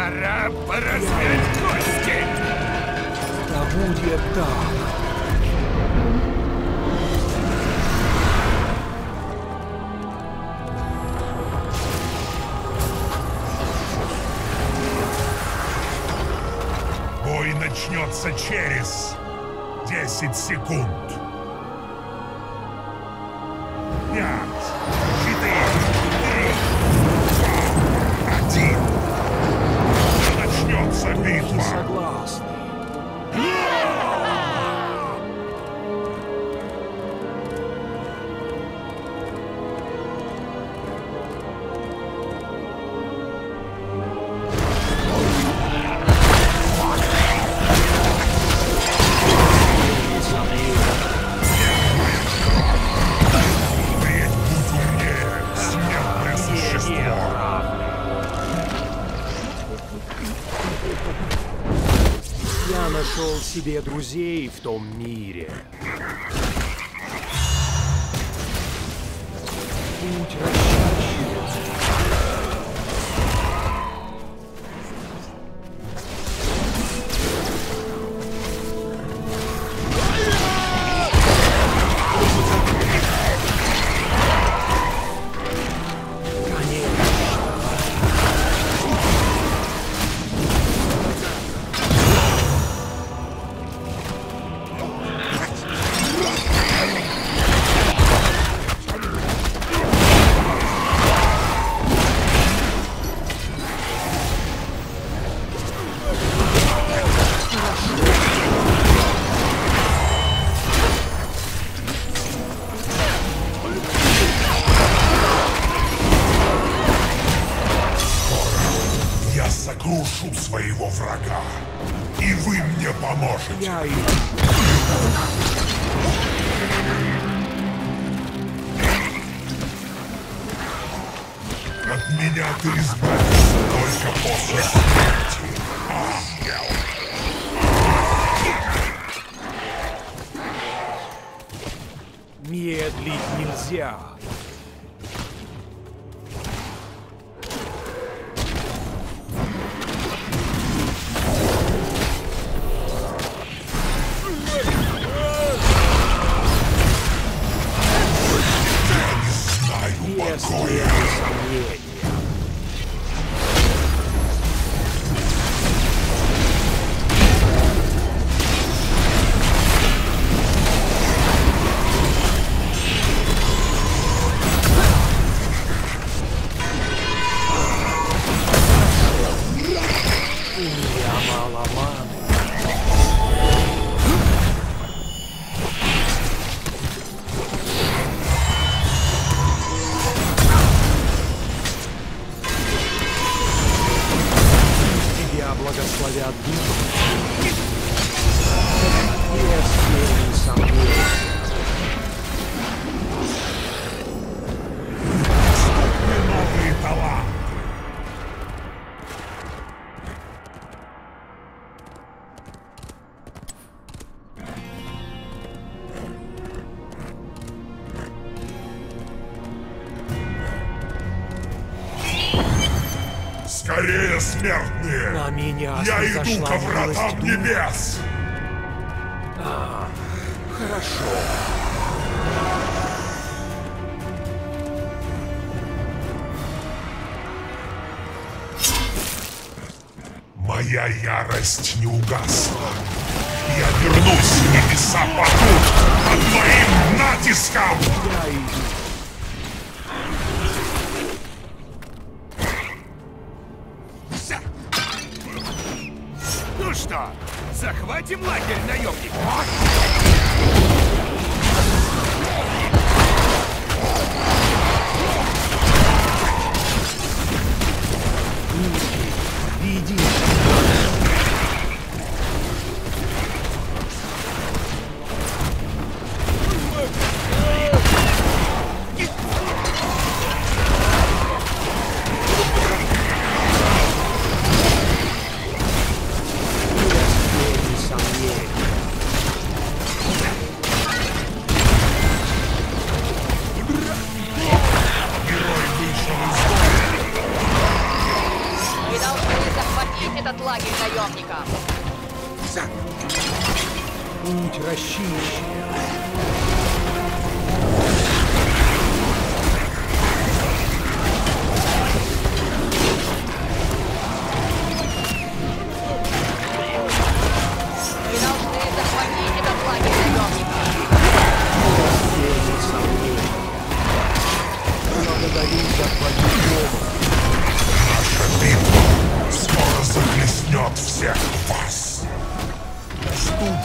Пора поразмять кости! Да будет так. Бой начнется через 10 секунд. 5, 4, 3, 2, 1. Начнется битва. Согласны. Я нашел себе друзей в том мире. Путь расчищен. Сокрушу своего врага, и вы мне поможете. Я От меня ты избавишься только после смерти. Ангел. Медлить нельзя. Покоя. Благословят душу. Если не сомневаюсь. Новые таланты. Скорее, смертные! На меня Я иду снизошла ко вратам милость небес! Хорошо. Моя ярость не угасла. Я вернусь, небеса падут под моим натиском! Я иду. Ну что, захватим лагерь наемников? Веди. Путь расчищен. Вы должны захватить этот лагерь наемников. Тени сомнения. Благодарю за твою помощь. Наша битва скоро захлестнет всех вас. Ждут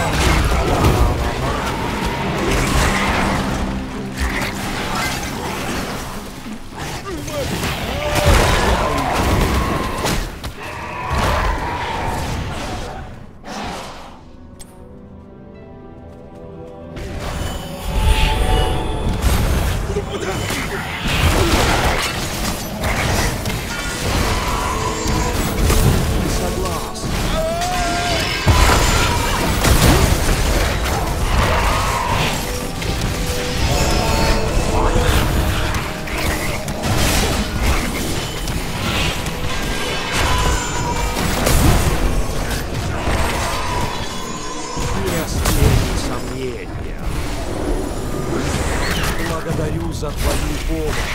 Благодарю за твою помощь.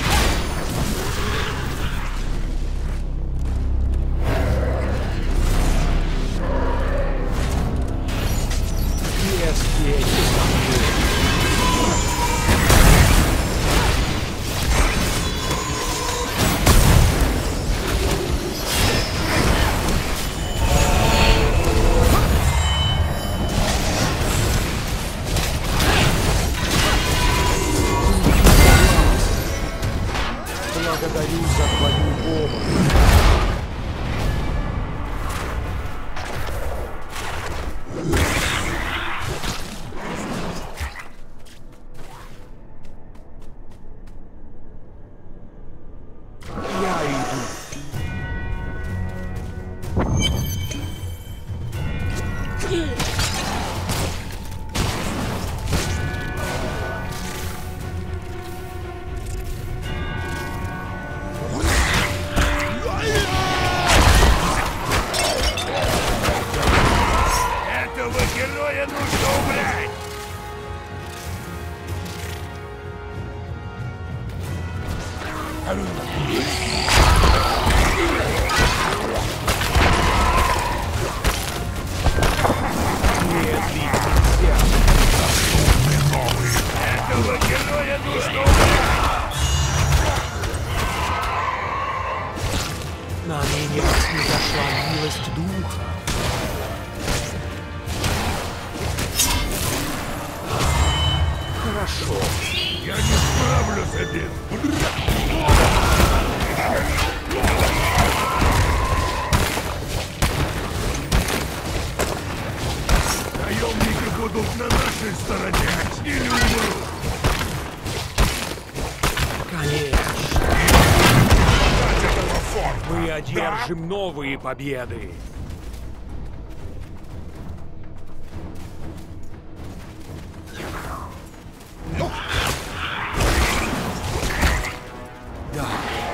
Без тени сомнений. Благодарю за твою помощь. Я иду. Этого героя нужно убрать! Этого героя нужно убрать! На ныне снизошла милость духа. Хорошо. Я не справлюсь один! Наемники будут на нашей стороне или умрут! Конечно. от этого форта. Мы одержим новые победы. Да.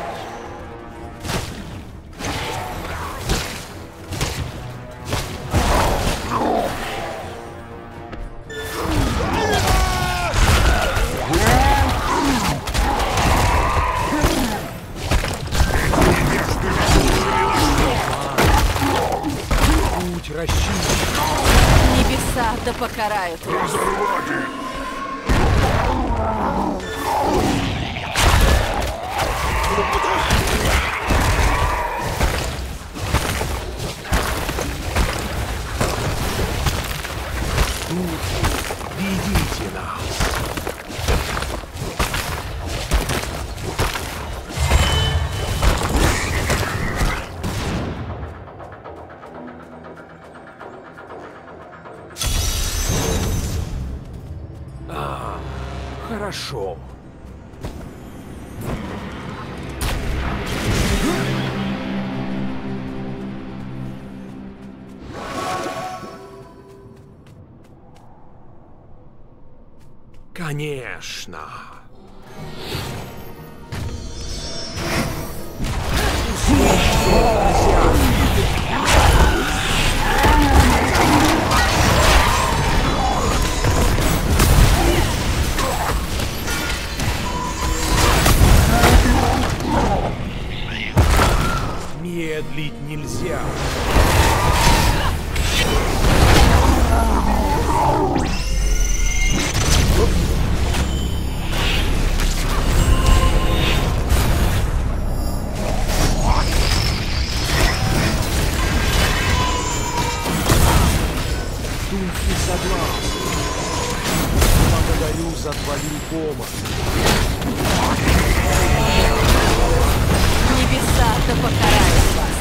Путь расчищен. Небеса да покарают вас. Ведите нас. Хорошо. Конечно. затворил комок. Небеса-то покарают вас.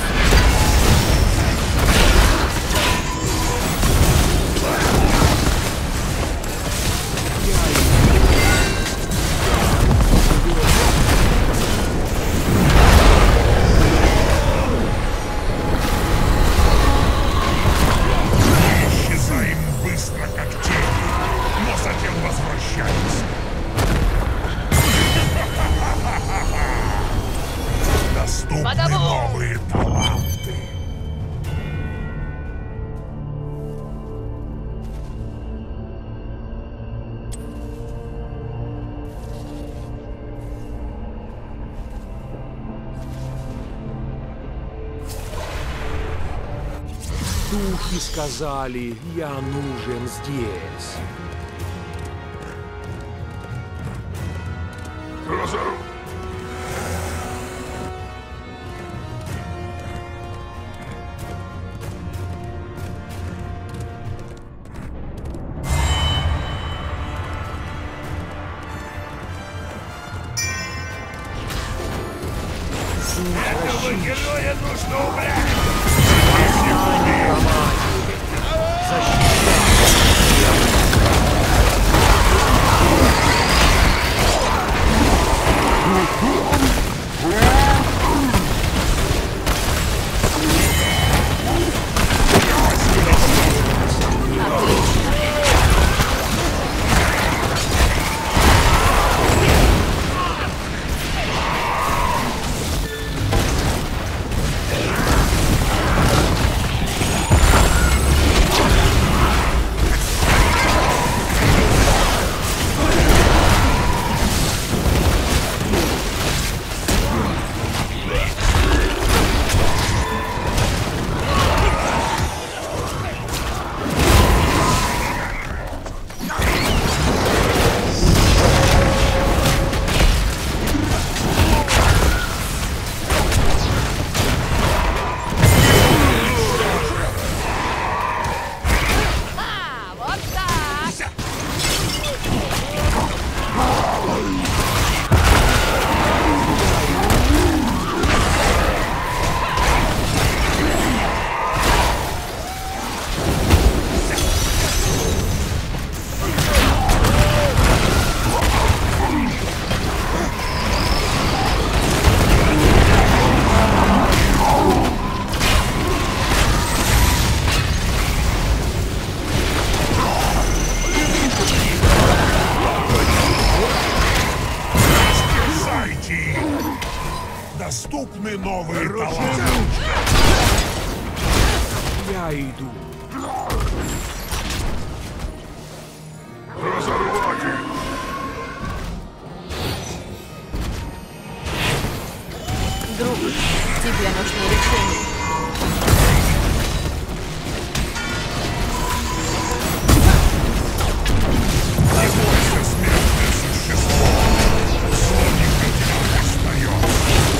Исчезаем быстро, как тени, но затем возвращаемся. Доступны Потому! новые таланты. Духи сказали, я нужен здесь. Разору. Этого героя нужно убрать! Вот так! Исчезайте их. Доступны новые таланты. Я иду. Разорвать их! Друг, тебе нужно лечение. Не бойся, смертное существо. Зло никогда не сдается.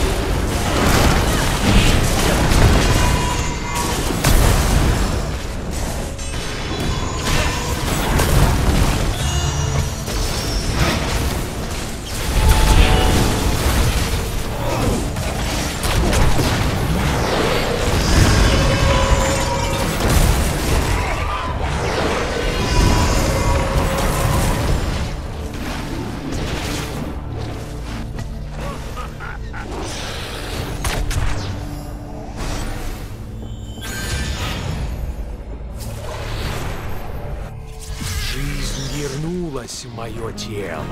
Жизнь вернулась в мое тело.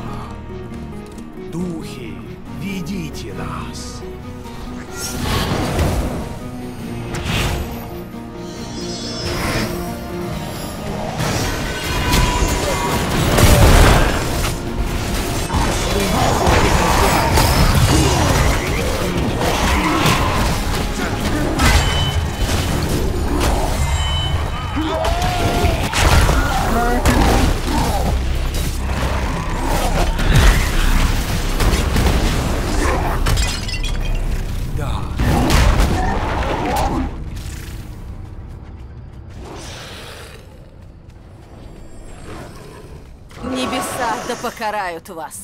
Духи, ведите нас. Да, Небеса да покарают вас.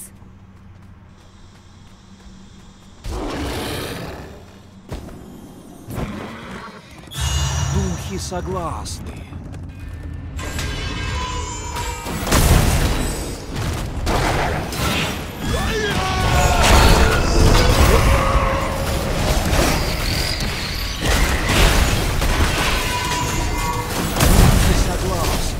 Духи согласны. Духи согласны.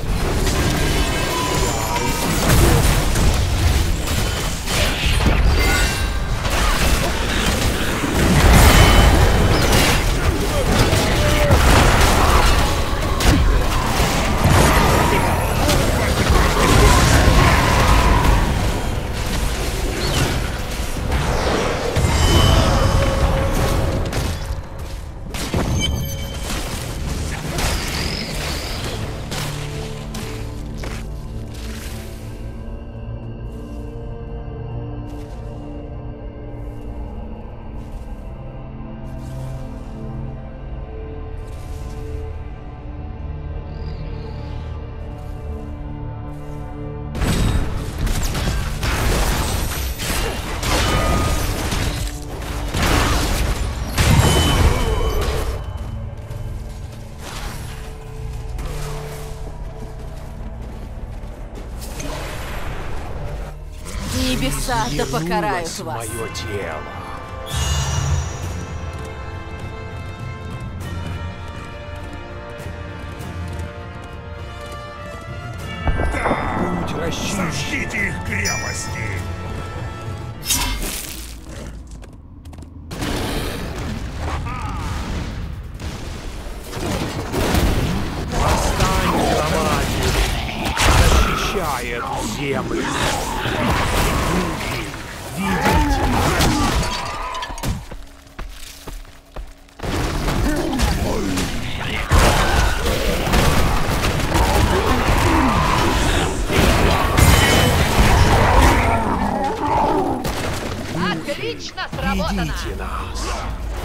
Небеса да покарают Вернулось вас. мое тело. Путь расчищен. Сожгите их крепости! Восстань, громадин, защищает землю. Духи, видите? Отлично сработано! Видите нас.